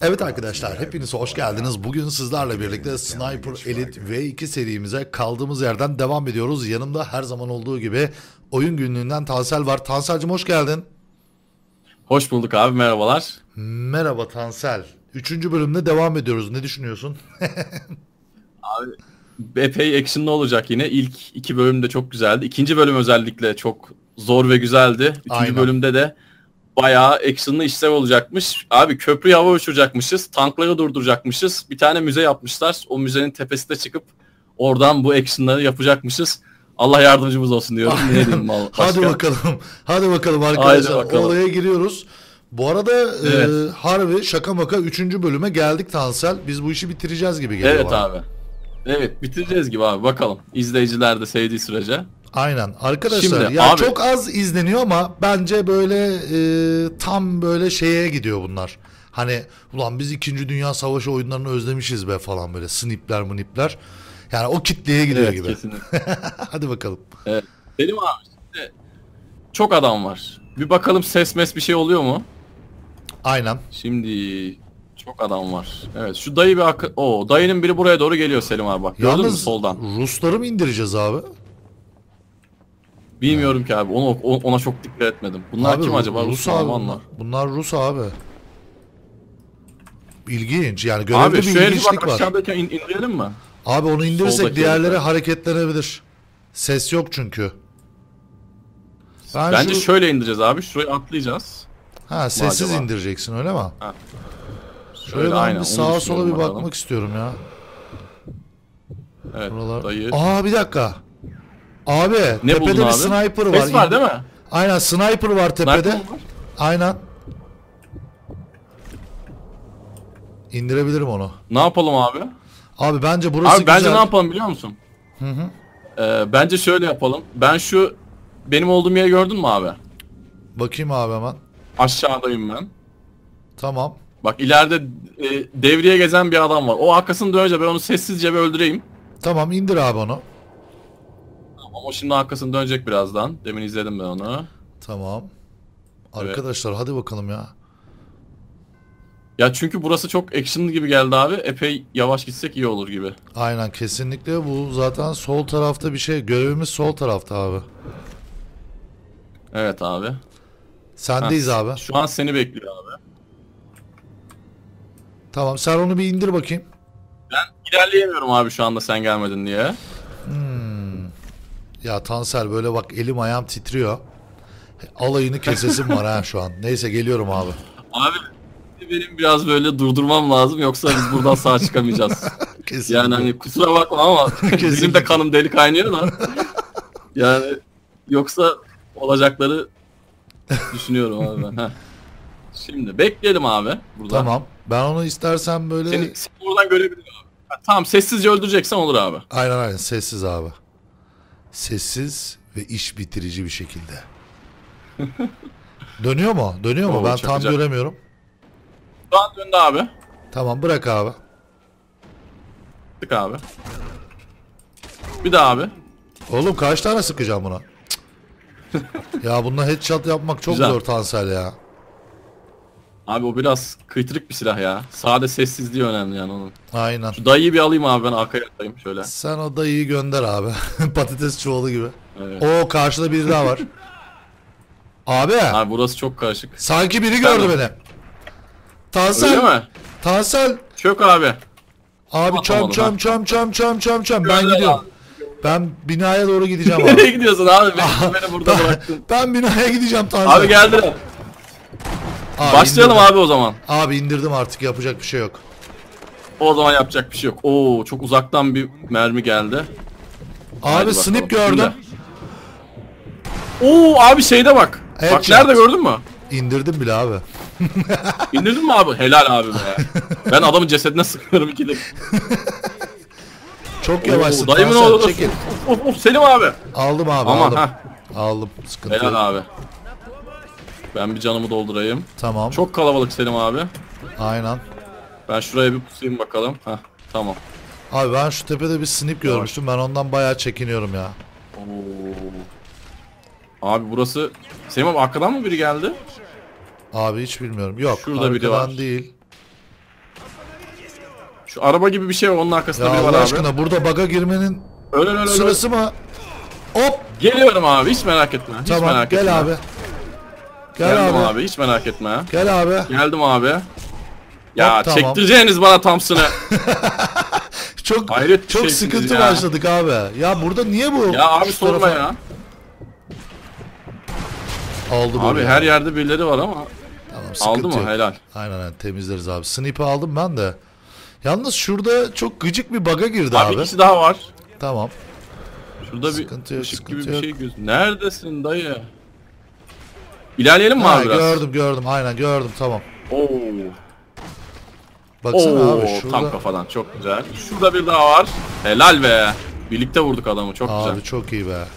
Evet arkadaşlar, hepiniz hoş geldiniz. Bugün sizlerle birlikte Sniper Elite V2 serimize kaldığımız yerden devam ediyoruz. Yanımda her zaman olduğu gibi oyun günlüğünden Tansel var. Tansel'cim hoş geldin. Hoş bulduk abi, merhabalar. Merhaba Tansel. 3. bölümde devam ediyoruz. Ne düşünüyorsun? Abi epey action'lı olacak yine. İlk iki bölüm de çok güzeldi. İkinci bölüm özellikle çok zor ve güzeldi. Üçüncü Aynen. bölümde de bayağı action'lı işler olacakmış. Abi köprüyü hava uçuracakmışız. Tankları durduracakmışız. Bir tane müze yapmışlar. O müzenin tepesine çıkıp oradan bu action'ları yapacakmışız. Allah yardımcımız olsun diyorum. Ne diyeyim başka? Hadi bakalım. Hadi bakalım arkadaşlar. Haydi bakalım. Olaya giriyoruz. Bu arada Evet. harbi şaka maka 3. bölüme geldik Tansel. Biz bu işi bitireceğiz gibi geliyor Evet bana. abi. Evet, bitireceğiz gibi abi, bakalım. İzleyiciler de sevdiği sürece. Aynen arkadaşlar Şimdi ya abi, çok az izleniyor ama bence böyle tam böyle şeye gidiyor bunlar. Hani ulan biz 2. Dünya Savaşı oyunlarını özlemişiz be falan böyle snipler mınipler. Yani o kitleye gidiyor evet gibi. kesinlikle. Hadi bakalım. Evet. Selim abi, şimdi çok adam var. Bir bakalım ses mes bir şey oluyor mu? Aynen. Şimdi çok adam var. Evet, şu dayı bir o dayının biri buraya doğru geliyor Selim abi, bak. Gördün mü Yalnız soldan? Rusları mı indireceğiz abi? Bilmiyorum ki abi. Ona çok dikkat etmedim. Bunlar Abi, kim acaba? Rus Rus abi Almanlar. bunlar Rus abi. İlginç yani görevde Abi bir şu herifi ilginçlik bak, var. aşağıdaki indirelim mi? Abi onu indirirsek Soldaki diğerleri herife. hareketlenebilir. Ses yok çünkü. Bence şöyle indireceğiz abi. Şuraya atlayacağız. Ha sessiz acaba? indireceksin öyle mi? Ha. Şöyle ben aynen, bir onu sağa sola düşünüyorum, bir bakalım. bakmak istiyorum ya. Evet, Buralar. dayı. Aa bir dakika. Abi Ne tepede buldun bir abi? sniper var. Ses var değil mi? Aynen sniper var tepede. Sniper mi var? Aynen. İndirebilirim onu. Ne yapalım abi? Abi bence burası Abi bence güzel. ne yapalım biliyor musun? Hı hı. Bence şöyle yapalım. Benim olduğum yeri gördün mü abi? Bakayım abi hemen. Aşağıdayım ben. Tamam. Bak ileride devriye gezen bir adam var. O arkasını dönünce ben onu sessizce bir öldüreyim. Tamam indir abi onu. Ama o şimdi arkasını dönecek birazdan. Demin izledim ben onu. Tamam. Evet. Arkadaşlar hadi bakalım ya. Ya çünkü burası çok actionlı gibi geldi abi. Epey yavaş gitsek iyi olur gibi. Aynen kesinlikle bu zaten sol tarafta bir şey. Görevimiz sol tarafta abi. Evet abi. Sendeyiz Heh, abi. Şu an seni bekliyor abi. Tamam sen onu bir indir bakayım. Ben ilerleyemiyorum abi şu anda sen gelmedin diye. Ya Tansel böyle bak elim ayağım titriyor. Alayını kesesim var ha şu an. Neyse geliyorum abi. Abi benim biraz böyle durdurmam lazım, yoksa biz buradan sağ çıkamayacağız. Kesinlikle. Yani hani kusura bakma ama benim Kesinlikle. de kanım deli kaynıyor da. Yani yoksa olacakları düşünüyorum abi ben. Heh. Şimdi bekleyelim abi burada. Tamam. Ben onu istersen böyle... Seni oradan görebilirim abi. Ha, tamam, sessizce öldüreceksen olur abi. Aynen sessiz abi. Sessiz ve iş bitirici bir şekilde. Dönüyor mu? Dönüyor mu? Oo, Ben çakacak. tam göremiyorum. Şu an döndü abi. Tamam bırak abi. Tık abi. Bir daha abi. Oğlum kaç tane sıkacağım buna? Cık. Ya bununla headshot yapmak çok Güzel. zor Tansel ya. Abi o biraz kıytırık bir silah ya. Sade sessizliği önemli yani onun. Aynen. Şu dayıyı bir alayım abi, ben arkaya atayım şöyle. Sen o dayıyı gönder abi. Patates çuvalı gibi. Evet. Oo karşıda biri daha var. Abi. Abi burası çok karışık. Sanki biri Tamam. gördü beni. Öyle Tansel. mi? Tansel. Çök abi. Abi çam Atamadım çam. Ben Gönder gidiyorum. abi. Ben binaya doğru gideceğim Nereye abi. gidiyorsun abi? Beni burada bıraktın. Ben binaya gideceğim Tansel. Abi geldi. Abi Başlayalım indirdim. abi o zaman. Abi indirdim artık yapacak bir şey yok. O zaman yapacak bir şey yok. Oo, çok uzaktan bir mermi geldi. Haydi Abi bakalım. snip gördüm. Oo abi şeyde bak. Evet, Bak chat. nerede, gördün mü? İndirdim bile abi. İndirdin mi abi? Helal abi be. Ben adamın cesedine sıkıyorum ikide. Çok yavaşsın Dayımın Tansel. oğlu. Çekil. Of Selim abi. Aldım abi Aman aldım. ha. Aldım. Sıkıntı yok. Helal abi. Ben bir canımı doldurayım. Tamam. Çok kalabalık Selim abi. Aynen. Ben şuraya bir pusayım bakalım. Heh, tamam. Abi ben şu tepede bir snip görmüştüm. Ben ondan bayağı çekiniyorum ya. Oo. Abi burası... Selim abi arkadan mı biri geldi? Abi hiç bilmiyorum. Yok Şurada biri arkadan var. değil. Şu araba gibi bir şey var, onun arkasında Ya biri var Allah abi. aşkına burada bug'a girmenin Öyle. sırası mı? Hop. Geliyorum abi, hiç merak etme. Hiç Tamam merak etme. gel abi. Gel Geldim abi. abi, hiç merak etme. Gel abi. Geldim abi. Ya Hop, tamam. çektireceğiniz bana Thompson'ı. Çok Hayret bir çok şeysiniz sıkıntı ya. başladık abi. Ya burada niye bu? Ya abi şu sorma tarafa- ya. Aldı Abi böyle. her yerde birileri var ama. Tamam, Aldı sıkıntı mı? yok. Helal. Aynen temizleriz abi. Sniper aldım ben de. Yalnız şurada çok gıcık bir bug'a girdi Abi abi. ikisi daha var. Tamam. Şurada Sıkıntı bir yok, ışık sıkıntı gibi bir yok. şey gözüküyor. Neredesin dayı? İlerleyelim mi Ha, abi biraz? gördüm aynen gördüm tamam. Oo. Baksana Oo, abi şurada. tam kafadan çok güzel. Şurada bir daha var. Helal be. Birlikte vurduk adamı, çok Abi güzel. çok iyi be.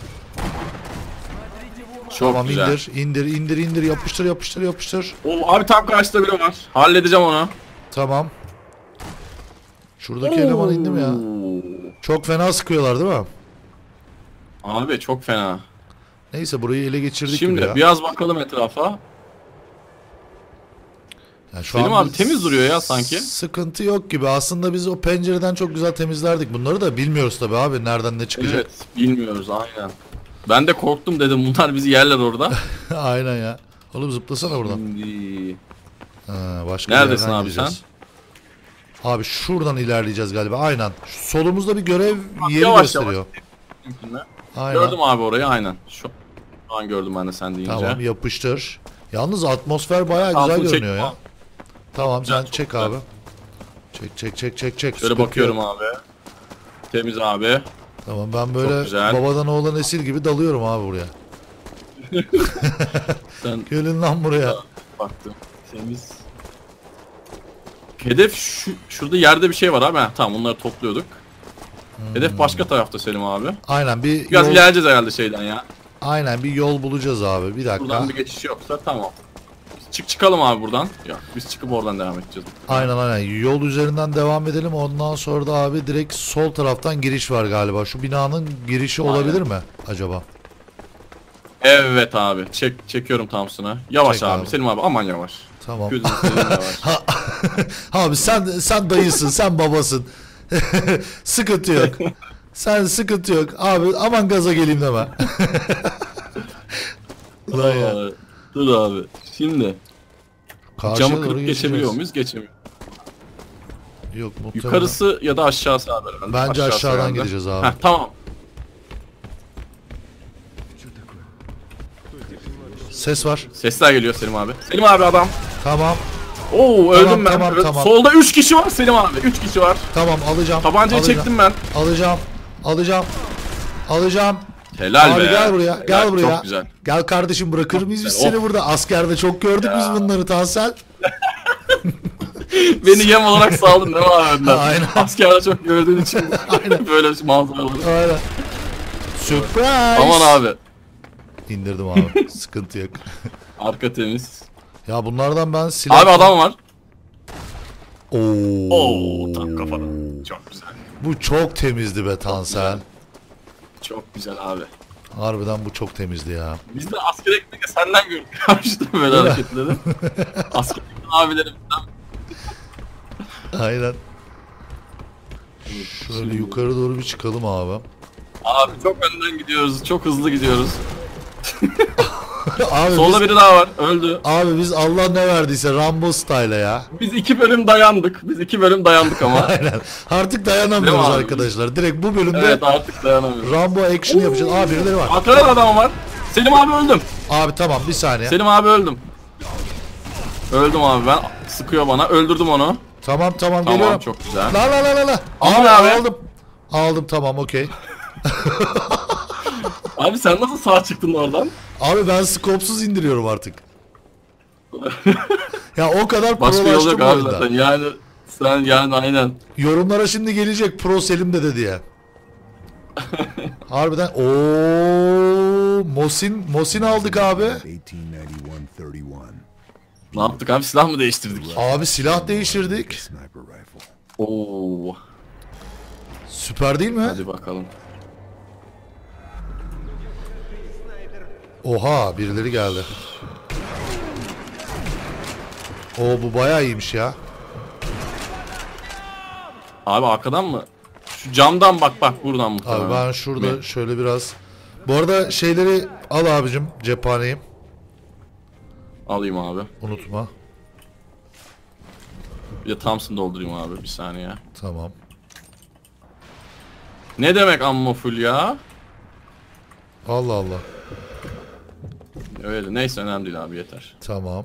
Çok Tamam güzel. indir yapıştır. Oo, abi tam karşıda biri var. Halledeceğim onu. Tamam. Şuradaki eleman indi mi ya? Çok fena sıkıyorlar değil mi? Abi çok fena. Neyse burayı ele geçirdik Şimdi gibi ya. biraz bakalım etrafa. Yani şu Selim an abi temiz duruyor ya sanki. Sıkıntı yok gibi. Aslında biz o pencereden çok güzel temizlerdik. Bunları da bilmiyoruz tabii abi. Nereden ne çıkacak. Evet, bilmiyoruz aynen. Ben de korktum, dedim bunlar bizi yerler orada. Aynen ya. Oğlum zıplasana buradan. Şimdi... Ha, başka bir Neredesin yerden abi gideceğiz. Abi şuradan ilerleyeceğiz galiba. Aynen. Şu solumuzda bir görev yeri yavaş gösteriyor. Aynen. Gördüm abi orayı, aynen. Şu an gördüm ben de sen deyince. Tamam yapıştır. Yalnız atmosfer bayağı güzel Altını görünüyor çekme. ya. Tamam sen çok çek güzel. abi. Çek. Şöyle Sıkıntı bakıyorum yok. abi. Temiz abi. Tamam ben böyle güzel. babadan oğlan esir gibi dalıyorum abi buraya. Sen Gelin lan buraya. baktım. Temiz. Hedef şurada yerde bir şey var abi. Tamam, onları topluyorduk. Hedef başka tarafta Selim abi. Aynen bir Biraz yol, ilerleyeceğiz herhalde şeyden ya. aynen bir yol bulacağız abi. Bir dakika. Buradan bir geçiş yoksa tamam. Çıkalım abi buradan. Ya biz çıkıp oradan devam edeceğiz. Aynen. Yol üzerinden devam edelim. Ondan sonra da abi direkt sol taraftan giriş var galiba. Şu binanın girişi Aynen. olabilir mi acaba? Evet abi. Çekiyorum Thompson'ı. Yavaş Çek abi. abi. Selim abi aman yavaş. Tamam. Gözünü seveyim yavaş. Abi sen dayısın, sen babasın. Sıkıntı yok. Sen sıkıntı yok. Abi aman gaza geleyim deme. Ulan ya. Dur abi. Şimdi Karşıya camı doğru kırıp geçeceğiz. geçebiliyor muyuz? Geçemiyor. Yok muhtemelen. Yukarısı ya da aşağısı abi herhalde. Bence Aşağısı aşağıdan herhalde. gideceğiz abi. Heh, tamam. Ses var. Sesler geliyor Selim abi. Selim abi adam. Tamam. Oo öldüm ben. tamam, Evet, tamam. Solda 3 kişi var Selim abi. 3 kişi var. Tamam alacağım. Tabancayı alacağım, çektim ben. Alacağım. Helal Abi be. gel buraya. Helal, Gel buraya. Çok güzel. Gel kardeşim bırakır mıyız biz güzel, seni of. burada? Askerde çok gördük biz bunları Tansel. Beni yem olarak saldın değil mi abi önden? Aynen. Askerde çok gördüğün için böyle manzaralar. Aynen. Surprise. Aman abi. İndirdim abi. Sıkıntı yok. Arka temiz. Ya bunlardan ben silah... Abi adam var. Oo. Oo tam kafadan. Çok güzel. Bu çok temizdi be Tansel. Çok güzel abi. Harbiden bu çok temizdi ya. Biz de askere gitmek senden gördük. İşte böyle hareketleri. Asker abilerimizden. Aynen. Şöyle yukarı doğru bir çıkalım abi. Abi çok önden gidiyoruz. Çok hızlı gidiyoruz. Abi Solda biz, biri daha var. Öldü. abi biz Allah ne verdiyse Rambo style ya. Biz 2 bölüm dayandık. Biz 2 bölüm dayandık ama. Aynen. Artık dayanamıyoruz Değil mi abi? arkadaşlar. Direkt bu bölümde Evet artık dayanamıyoruz. Rambo action yapacağız. Abi birileri var. Arkada da adam var. Selim abi öldüm. Abi tamam bir saniye. Selim abi öldüm. Öldüm abi ben. Sıkıyor bana. Öldürdüm onu. Tamam Tamam geliyorum. çok güzel. La. Aldın Abi, abi. aldım. Aldım tamam okey. Abi sen nasıl sağ çıktın oradan? Abi ben skopsuz indiriyorum artık. Ya o kadar Başka yol prolaştım yok abi oyunda. zaten. Yani sen yani aynen. Yorumlara şimdi gelecek pro Selim dede diye. Harbiden ooo Mosin aldık abi. 1891-31. Ne yaptık abi, silah mı değiştirdik? Abi silah değiştirdik. Sniper rifle. Oo. Süper değil mi? Hadi bakalım. Oha birileri geldi. Oo bu bayağı iyiymiş ya. Abi arkadan mı? Şu camdan bak buradan muhtemelen. Abi ben şurada şöyle biraz. Bu arada şeyleri al abicim, cephaneyi. Alayım abi. Unutma. Bir de Thompson doldurayım abi, bir saniye. Tamam. Ne demek ammo full ya? Allah Allah. Öyle, neyse önemli değil abi, yeter. Tamam.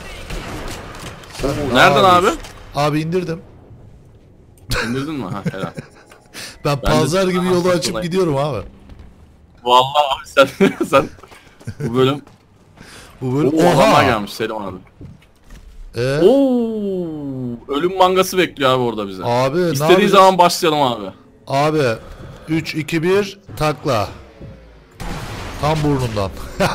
Nereden abi? Abi indirdim. İndirdin mi? Ha, helal. Ben panzer gibi yolu Aslında açıp gidiyorum abi. Vallahi abi sen bu bölüm Bu böyle oha oha. gelmiş Selim abi. Ee? Oo, ölüm mangası bekliyor abi orada bize. Abi ne İstediği yapacağız? zaman başlayalım abi. Abi 3 2 1 takla. Tam burnundan.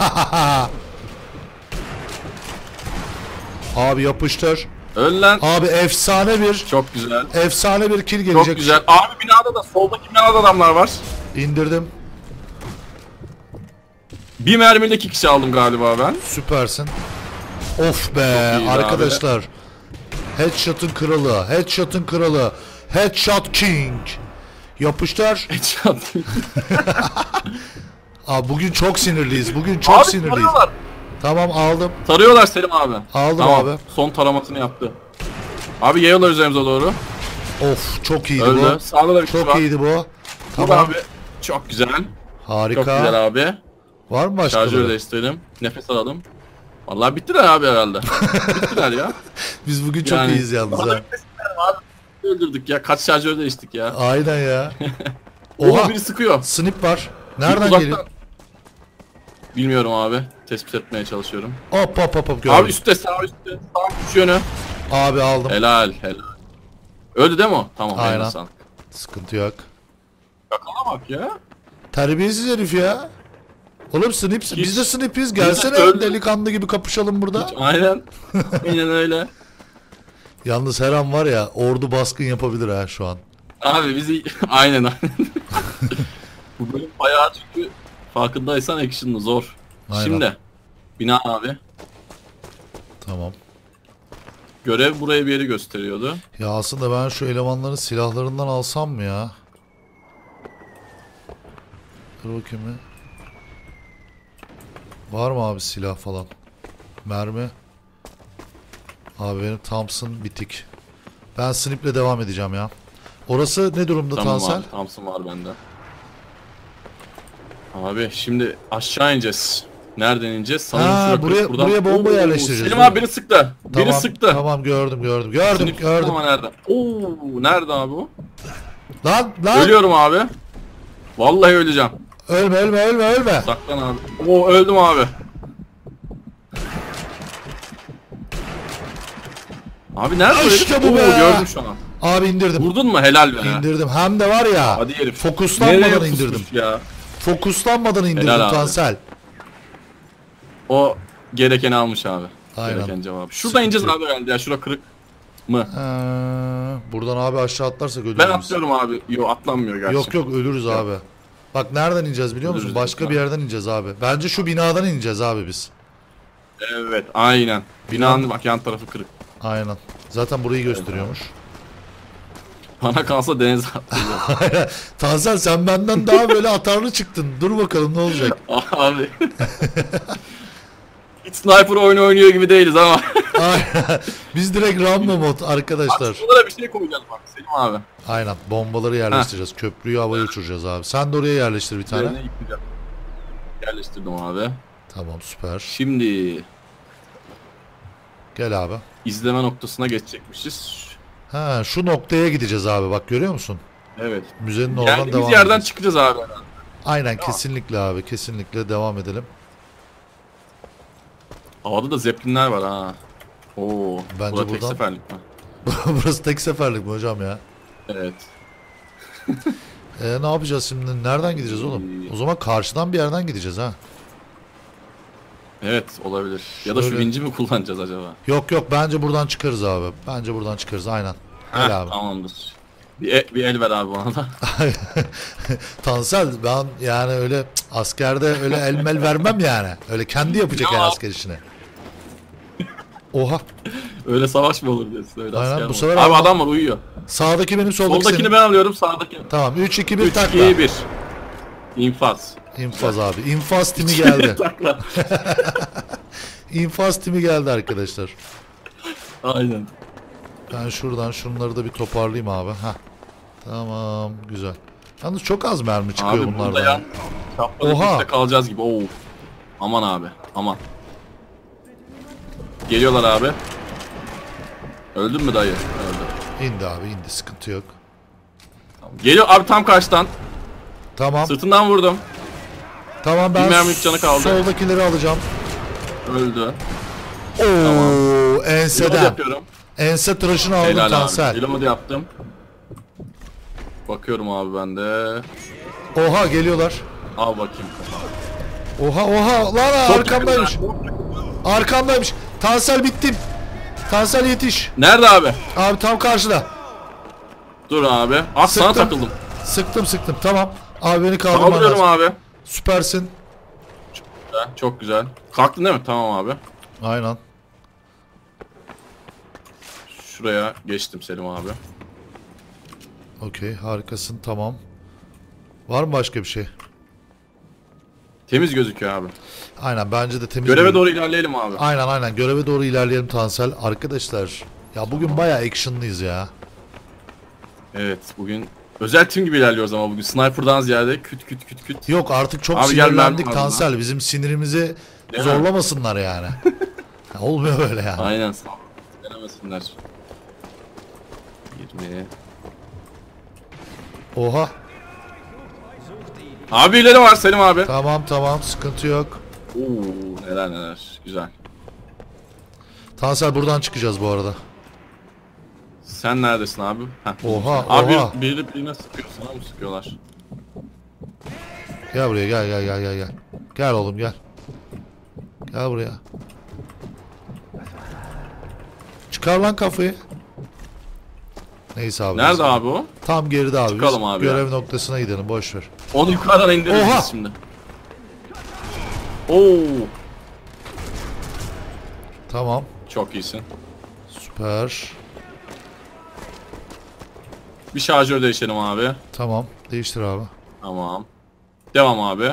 Abi yapıştır. Öl lan. Abi efsane bir Çok güzel. efsane bir kill Çok gelecek. güzel. Abi binada da, soldaki binada adamlar var. İndirdim. Bir mermiyle 2 kişi aldım galiba ben. Süpersin. Of be Çok iyiydi arkadaşlar. Headshot'ın kralı. Headshot'ın kralı. Headshot King. Yapıştır. Headshot. Abi bugün çok sinirliyiz. Bugün çok Abi sinirliyiz. tarıyorlar. Tamam aldım. Tarıyorlar Selim abi. Aldım Tamam, abi. son taramasını yaptı. Abi yayıyorlar üzerimize doğru. Of çok iyiydi Öldü. bu. Sağda da bir kişi Çok var. iyiydi bu. Bu Tamam. abi. Çok güzel. Harika. Çok güzel abi. Var mı başka? Şarjörü değiştirelim. Nefes alalım. Vallahi bittiler abi herhalde. Bittiler ya. Biz bugün çok Yani- iyiyiz yalnız ha. Öldürdük ya. Kaç şarjör değiştik ya. Aynen ya. Oha, Oha. biri sıkıyor. Snip var. Nereden Uzaktan. geliyor? Bilmiyorum abi. Tespit etmeye çalışıyorum. Hop hop hop hop Abi gördüm. üstte, sağ üstte. Sağ üst yönü. Abi aldım. Helal. Öldü değil mi o? Tamam. Aynen. Aynen. Sağlık. Sıkıntı yok. Yakala bak ya. Terbiyesiz herif ya. Oğlum snip, biz de snipiz. Gelsene öldü. delikanlı gibi kapışalım burada. Aynen. Aynen öyle. Yalnız her an var ya ordu baskın yapabilir ha şu an. Abi bizi aynen. Bu bölüm bayağı, çünkü farkındaysan action'lı zor. Aynen. Şimdi bina abi. Tamam. Görev buraya bir yeri gösteriyordu. Ya aslında ben şu elemanların silahlarından alsam mı ya? Dur bakayım bir. Var mı abi silah falan? Mermi. Abi benim Thompson bitik. Ben snip'le devam edeceğim ya. Orası ne durumda Tamam Tansel? abi, Thompson var bende. Abi şimdi aşağı ineceğiz. Nereden ineceğiz? Sanırım Ha, şurada buraya- buradan. buraya bomba Oo, yerleştireceğiz, Selim değil abi mi? biri sıktı. Biri Tamam, sıktı. tamam gördüm. Snip Gördüm. ama nerede? Oo, nerede abi o? Lan Ölüyorum abi. Vallahi öleceğim. ölme. Saklan abi. Oo, öldüm abi. Abi nerede İşte herif? bu Oo, be. gördüm şu an. Abi indirdim. Vurdun mu? Helal be. İndirdim. Hem de var ya. Hadi herif. Fokuslanmadan Nereye pusmuş indirdim. ya? Fokuslanmadan indirdim Helal abi. Tansel. O gerekeni almış abi. Aynen. Gereken cevabı. Şuradan Sıkıntı ineceğiz yok. abi herhalde ya. Şura kırık mı? Buradan abi aşağı atlarsak ölürüz. Ben biz. atlıyorum abi. Yo, atlanmıyor gerçi. Yok ölürüz abi. Bak nereden ineceğiz biliyor musun? Ölürüz Başka biz bir yerden ineceğiz abi. Bence şu binadan ineceğiz abi biz. Evet, aynen. Binanın bak yan tarafı kırık. Aynen. Zaten burayı gösteriyormuş. Bana kalsa denize atlayacağım. Tansel sen benden daha böyle atarlı çıktın. Dur bakalım ne olacak. Abi. Hiç sniper oyunu oynuyor gibi değiliz ama. Aynen. Biz direkt Rambo mod arkadaşlar. Bak şuralara bir şey koyacağız bak Selim abi. Aynen. Bombaları yerleştireceğiz. Köprüyü havaya uçuracağız abi. Sen de oraya yerleştir bir tane. Üzerine yıkayacağım. Yerleştirdim abi. Tamam süper. Şimdi Gel abi. izleme noktasına geçecekmişiz. Ha şu noktaya gideceğiz abi. Bak görüyor musun? Evet. Müzenin oradan Geldiğimiz devam yerden edeceğiz. çıkacağız abi. Aynen kesinlikle abi. Kesinlikle devam edelim. Havada da zeplinler var ha. Oo. Bence Burada tek buradan- seferlik mi? Burası tek seferlik mi hocam ya? Evet. Ne yapacağız şimdi? Nereden gideceğiz oğlum? O zaman karşıdan bir yerden gideceğiz ha. Evet olabilir. Ya da şu Şöyle- vinci mi kullanacağız acaba? Yok bence buradan çıkarız abi. Bence buradan çıkarız aynen. Heh, Gel abi. tamamdır. Bir el ver abi bana da. Tansel ben yani öyle askerde öyle elmel vermem yani. Öyle kendi yapacak Ya. yani asker işini. Oha. Öyle savaş mı olur diyorsun? Öyle Aynen, asker bu mi sefer olur? Abi adam- adam var uyuyor. Sağdaki benim, soldaki Soldakini senin. ben alıyorum, sağdaki. Tamam 3 2 1 3, takla. 2, 1. İnfaz. İnfaz abi. İnfaz timi geldi. Takla. İnfaz timi geldi arkadaşlar. Aynen. Ben şuradan şunları da bir toparlayayım abi. Heh. Tamam güzel. Yalnız çok az mermi çıkıyor Abi burada bunlardan. ya. Şapkalı Oha. üstte kalacağız gibi. Oo. Aman abi. Aman. Geliyorlar abi. Öldün mü dayı? Öldü. İndi abi, indi, sıkıntı yok. Tamam. Geliyor abi tam karşıdan. Tamam. Sırtından vurdum. Tamam, ben Bir mermilik canı kaldı. soldakileri alacağım. Öldü. Oo, Reload enseden. yapıyorum. Ense tıraşını aldım Helal Tansel. abi. Reload yaptım. Bakıyorum abi ben de. Oha, geliyorlar. Al bakayım. Oha lan, Çok arkamdaymış. yakın. Arkamdaymış. Tansel, bittim. Tansel yetiş. Nerede abi? Abi tam karşıda. Dur abi. Az sana Sıktım. takıldım. Sıktım. Tamam. Abi beni kaldırman Kaldırıyorum lazım. abi. Süpersin. Güzel, çok güzel. Kalktın değil mi? Tamam abi. Aynen. Şuraya geçtim Selim abi. Okey, harikasın, tamam. Var mı başka bir şey? Temiz gözüküyor abi. Aynen, bence de temiz. Göreve bir- doğru ilerleyelim abi. Aynen göreve doğru ilerleyelim Tansel. Arkadaşlar ya bugün bayağı actionlıyız ya. Evet bugün özel tim gibi ilerliyoruz ama bugün sniper'dan ziyade küt küt küt küt. Yok artık çok Abi gel, sinirlendik mermi var Tansel. Bizim sinirimizi Değil mi? zorlamasınlar yani. Ya, olmuyor böyle yani. Aynen sağ ol. Denemesinler. 20. Oha. Abi ileri var Selim abi. Tamam, sıkıntı yok. Oo neler. Güzel. Tansel, buradan çıkacağız bu arada. Sen neredesin abi? Heh. Oha, Abi oha. birine sıkıyor, sana mı sıkıyorlar? Gel buraya, gel. Gel oğlum, gel. Gel buraya. Çıkar lan kafayı. Neyse abi. Nerede biz- abi o? Tam geride abi. Çıkalım Biz abi görev noktasına gidelim, boş ver. Onu yukarıdan indiririz Oha! biz şimdi. Oo, Tamam. çok iyisin. Süper. Bir şarjör değişelim abi. Tamam. Değiştir abi. Tamam. Devam abi.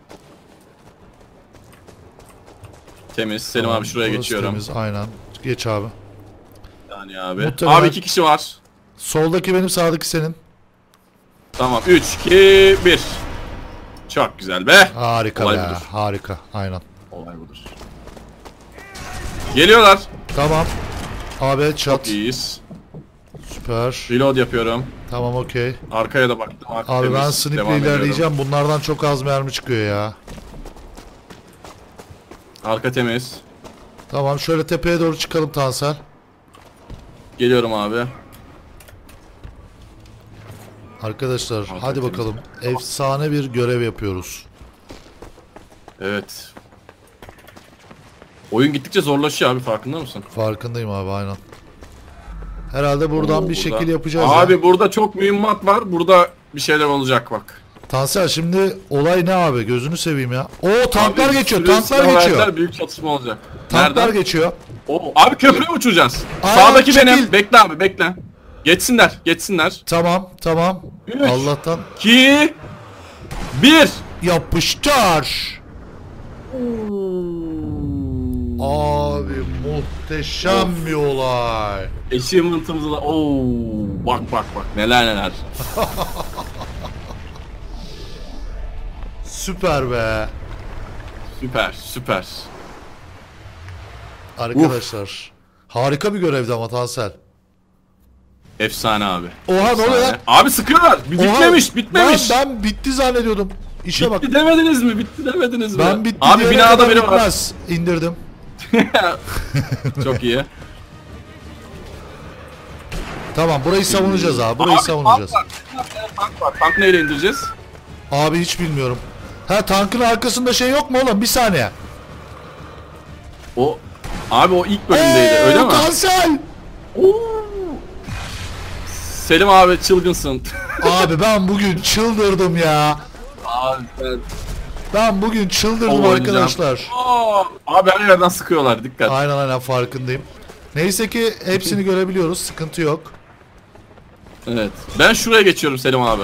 Temiz. Selim Tamam, abi şuraya burası geçiyorum. temiz, aynen. Geç abi. Yani abi. Muhtemelen- Abi 2 kişi var. Soldaki benim, sağdaki senin. Tamam 3, 2, 1. Çok güzel be. Harika Olay be. budur. Harika. Aynen. Olay budur. Geliyorlar. Tamam. Abi Çok çat. iyiyiz. Süper. Reload yapıyorum. Tamam, okey. Arkaya da baktım. Arka Abi ben temiz. sniple Devam ediyorum. ilerleyeceğim. Bunlardan çok az mermi çıkıyor ya. Arka temiz. Tamam, şöyle tepeye doğru çıkalım Tansel. Geliyorum abi. Arkadaşlar Arka hadi temiz. bakalım. Efsane bir görev yapıyoruz. Evet. Oyun gittikçe zorlaşıyor abi, farkında mısın? Farkındayım abi, aynen. Herhalde buradan Oo, bir burada- şekil yapacağız Abi ya. burada çok mühimmat var. Burada bir şeyler olacak bak. Tansel, şimdi olay ne abi? Gözünü seveyim ya. Oo, tanklar Abi, geçiyor. sürü Tanklar silahlar geçiyor. verdiler, büyük çatışma olacak. Tanklar Nereden? geçiyor. Oo, abi köprüye uçacağız. Aynen, Sağdaki çekil. benim. Bekle abi bekle. Geçsinler. Tamam. Üç. Allah'tan 2 1. yapıştır. Abi muhteşem bir olay. Achievement'ımızı da bak neler. Süper be. Süper. Arkadaşlar. Harika bir görevdi ama Tansel. Efsane abi. Oha, ne oluyor lan? Efsane. Abi sıkıyorlar. Bitmemiş. Ben bitti zannediyordum. İşe bak. Bitti demediniz mi? Ben bitti Abi diyene binada kadar biri var. bitmez. İndirdim. Çok iyi. Tamam, burayı savunacağız abi. Burayı savunacağız. Tank var. Tank neyle indireceğiz? Abi hiç bilmiyorum. Ha, tankın arkasında şey yok mu oğlum? Bir saniye. Abi o ilk bölümdeydi öyle mi? Tansel! Selim abi çılgınsın. Abi ben bugün çıldırdım ya. Abi ben... Ben bugün çıldırdım Oynayacağım. arkadaşlar. Abi her yerden sıkıyorlar, dikkat. Aynen farkındayım. Neyse ki hepsini görebiliyoruz. Sıkıntı yok. Evet. Ben şuraya geçiyorum Selim abi.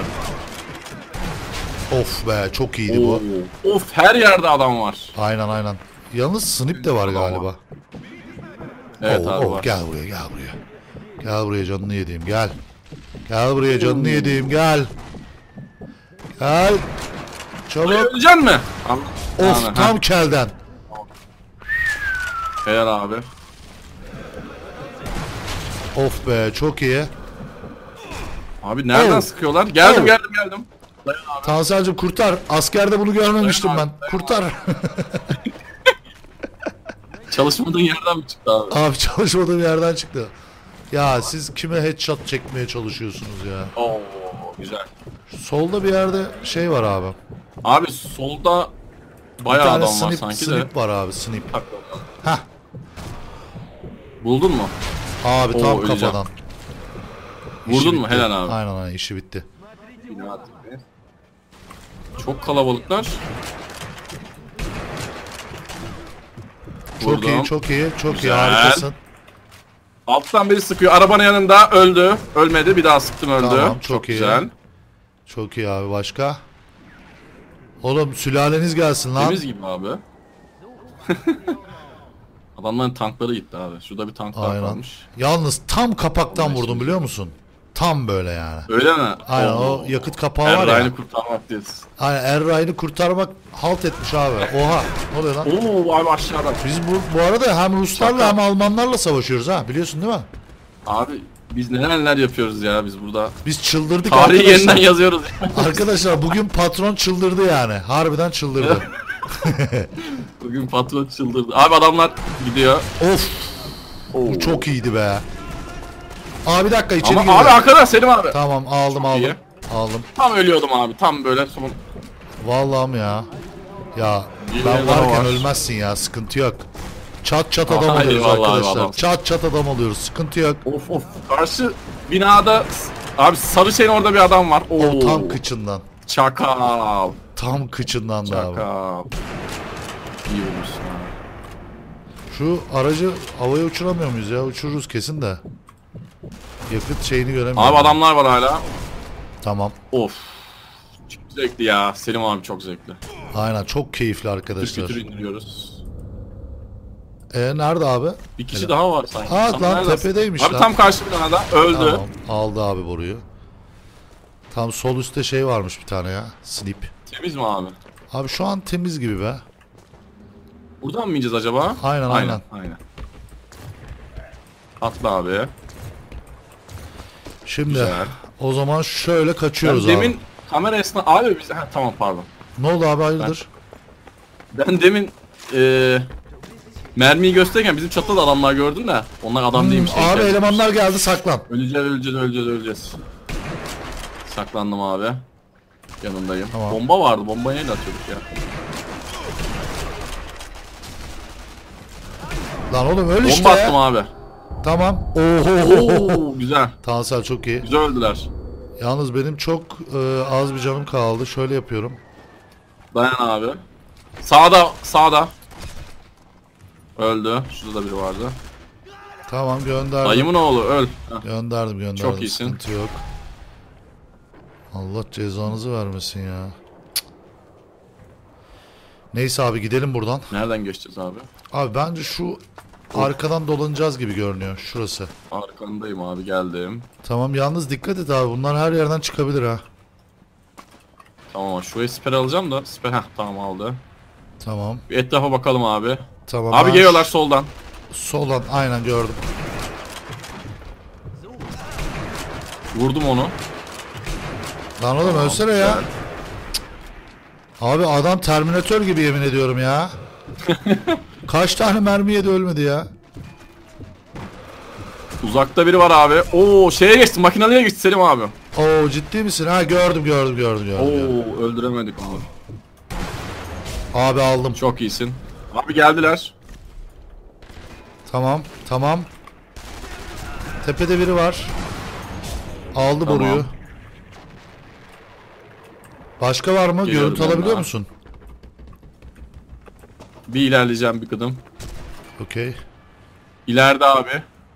Of be, çok iyiydi bu. Of, her yerde adam var. Aynen. Yalnız snip de var galiba. Evet abi var. Gel buraya. Gel buraya canını yediğim, gel. Gel buraya canını yediğim, gel. Gel. Çabuk. Öleceksin mi? Of, tam kelden. Helal abi. Of be, çok iyi. Abi nereden sıkıyorlar? Geldim. Dayan abi. Tansel'cim kurtar. Askerde bunu görmemiştim Dayan ben. abi, Kurtar. Çalışmadığın yerden mi çıktı abi? Abi çalışmadığım yerden çıktı. Ya siz kime headshot çekmeye çalışıyorsunuz ya? Oo, güzel. Solda bir yerde şey var abi. Abi solda Bir bayağı tane adam var sanki de. snip var abi, snip. Hah. Buldun mu? Abi tam öleceğim. kafadan. Vurdun İşi mu? bitti. Helal abi. Aynen, işi bitti. Çok kalabalıklar. Çok Vurdum. iyi, çok iyi, çok iyi, Güzel. harikasın. Alttan biri sıkıyor. Arabanın yanında öldü. Ölmedi. Bir daha sıktım öldü. Tamam, çok iyi. güzel. Çok iyi abi, başka? Oğlum sülaleniz gelsin lan. Temiz gibi abi. Adamların tankları gitti abi. Şurada bir tank daha Aynen. kalmış. Yalnız tam kapaktan Aynen. vurdum, biliyor musun? Tam böyle yani. Öyle mi? Aynen, Oo. o yakıt kapağı var ya. Erray'ını kurtarmak diyorsun. Aynen, Erray'ını kurtarmak halt etmiş abi. Oha, ne oluyor lan? Oo abi aşağıda. Biz bu arada hem Ruslarla Şaka. hem Almanlarla savaşıyoruz ha, biliyorsun değil mi? Abi biz neler yapıyoruz ya biz burada. Biz çıldırdık Tarihi arkadaşlar. yeniden yazıyoruz. Arkadaşlar bugün patron çıldırdı yani. Harbiden çıldırdı. Bugün patron çıldırdı. Abi adamlar gidiyor. Of, Oo. bu çok iyiydi be. Abi bir dakika, içeri Ama girdi. abi arkadaş Selim abi. Tamam, aldım. iyi. Aldım. Tam ölüyordum abi. Tam böyle son. Vallahi mi ya? Ya Bir ben yere daha varken var. ölmezsin ya, sıkıntı yok. Çat adam Ay, oluyoruz vallahi arkadaşlar. vallahi. Çat adam oluyoruz, sıkıntı yok. Of. Karşı binada abi sarı şeyin orada bir adam var. Oo. O tam kıçından. Çakal. Tam kıçından da abi. Çakal. İyi olmuşsun abi. Şu aracı havaya uçuramıyor muyuz ya? Uçururuz kesin de. Yakıt şeyini göremiyorum. Abi adamlar var hala. Tamam. Of. Çok zevkli ya. Selim abi çok zevkli. Aynen, çok keyifli arkadaşlar. Kütür indiriyoruz. Nerede abi? Bir kişi daha var sanki. Aa, Tam lan neredesin? tepedeymiş Abi lan. tam karşı binada öldü. Tamam. Aldı abi boruyu. Tam sol üstte şey varmış bir tane ya. Snip. Temiz mi abi? Abi şu an temiz gibi be. Buradan mı ineceğiz acaba? Aynen. Atla abi. Şimdi Güzel. o zaman şöyle kaçıyoruz Ben abi. demin kamera abi biz tamam pardon. Ne oldu abi, hayırdır? Ben demin mermiyi gösterirken bizim çatıda da adamlar gördüm de onlar adam değilmiş. Abi elemanlar geldi, saklan. Öleceğiz. Saklandım abi. Yanındayım. Tamam. Bomba vardı. Bombayı neyle atıyorduk ya? Lan oğlum öl Bomba işte attım ya. abi. Tamam. Oho. Oo güzel. Tansel çok iyi. Güzel öldüler. Yalnız benim çok az bir canım kaldı. Şöyle yapıyorum. Dayan abi. Sağda. Öldü. Şurada da biri vardı. Tamam, gönderdim. Dayımın oğlu öl. Heh. Gönderdim. Çok iyisin. Sıkıntı yok. Allah cezanızı vermesin ya. Cık. Neyse abi, gidelim buradan. Nereden geçeceğiz abi? Abi bence şu arkadan dolanacağız gibi görünüyor. Şurası. Arkandayım abi geldim. Tamam, yalnız dikkat et abi. Bunlar her yerden çıkabilir ha. Tamam şuraya siper alacağım da. Tamam aldı. Tamam. Bir etrafa bakalım abi. Tamam. Abi ben geliyorlar soldan. Soldan aynen gördüm. Vurdum onu. Lan oğlum ölsene ya. Güzel. Abi adam Terminator gibi, yemin ediyorum ya. Kaç tane mermi yedi, ölmedi ya. Uzakta biri var abi. Oo şeye geçti. Makinalıya geçti Selim abi. Oo, ciddi misin? Ha, gördüm. Oo öldüremedik onu. Abi aldım. Çok iyisin. Abi geldiler. Tamam. Tepede biri var. Aldı Tamam. boruyu. Başka var mı? Geliyorum Görüntü ben alabiliyor daha. musun? Bir ilerleyeceğim bir kıdım. Okey. İleride abi.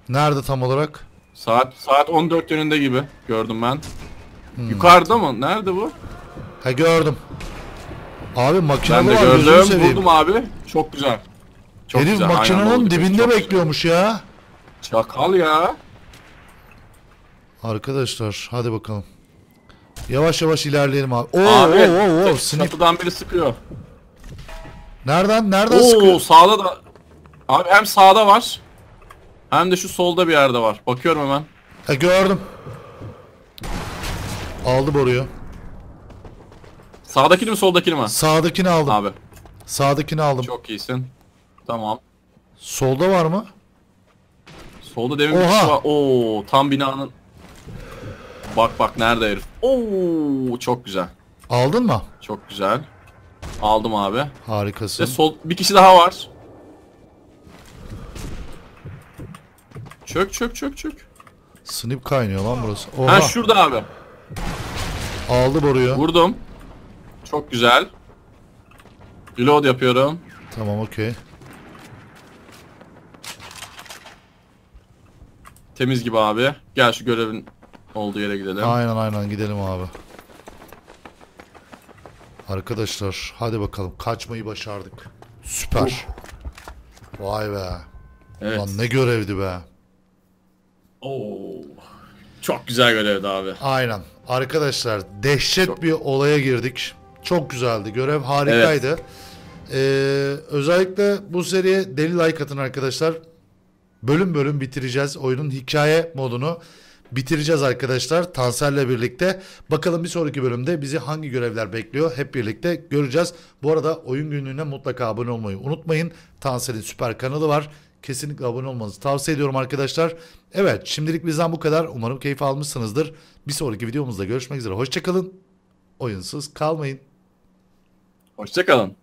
Nerede tam olarak? Saat 14 yönünde gibi gördüm ben. Yukarıda mı? Nerede bu? Ha gördüm. Abi Ben makinalı de var, gözünü gördüm. seveyim. Vurdum abi. Çok güzel. Çok Herif güzel. Aynen makinenin oldu. dibinde Çok güzel. bekliyormuş ya. Çakal ya. Arkadaşlar hadi bakalım. Yavaş yavaş ilerleyelim abi. Oo, Abi Snip. çatıdan biri sıkıyor. Nereden Oo sıkıyor? sağda da. Abi hem sağda var. Hem de şu solda bir yerde var. Bakıyorum hemen. Ha gördüm. Aldı boruyu. Sağdakini mi soldakini mi? Sağdakini aldım. Abi Sağdakini aldım. çok iyisin. Tamam. Solda var mı? Solda demin bir Oha! kişi var. Oo tam binanın. Bak nerede herif. Oo çok güzel. Aldın mı? Çok güzel. Aldım abi. Ve Harikasın. sol bir kişi daha var. Çök. Snip kaynıyor lan burası. Oha. Ha şurada abi. Aldı boruyu. Vurdum. Çok güzel. Reload yapıyorum. Tamam okey. Temiz gibi abi. Gel şu görevin olduğu yere gidelim. Aynen gidelim abi. Arkadaşlar hadi bakalım, kaçmayı başardık. Süper. Vay be. Evet. Lan ne görevdi be. Oo. Çok güzel görevdi abi. Aynen. Arkadaşlar dehşet Çok- bir olaya girdik. Çok güzeldi. Görev harikaydı. Özellikle bu seriye deli like atın arkadaşlar. Bölüm bölüm bitireceğiz. Oyunun hikaye modunu bitireceğiz arkadaşlar. Tanser'le birlikte. Bakalım bir sonraki bölümde bizi hangi görevler bekliyor. Hep birlikte göreceğiz. Bu arada oyun günlüğüne mutlaka abone olmayı unutmayın. Tanser'in süper kanalı var. Kesinlikle abone olmanızı tavsiye ediyorum arkadaşlar. Evet, şimdilik bizden bu kadar. Umarım keyif almışsınızdır. Bir sonraki videomuzda görüşmek üzere. Hoşçakalın. Oyunsuz kalmayın. Hoşçakalın.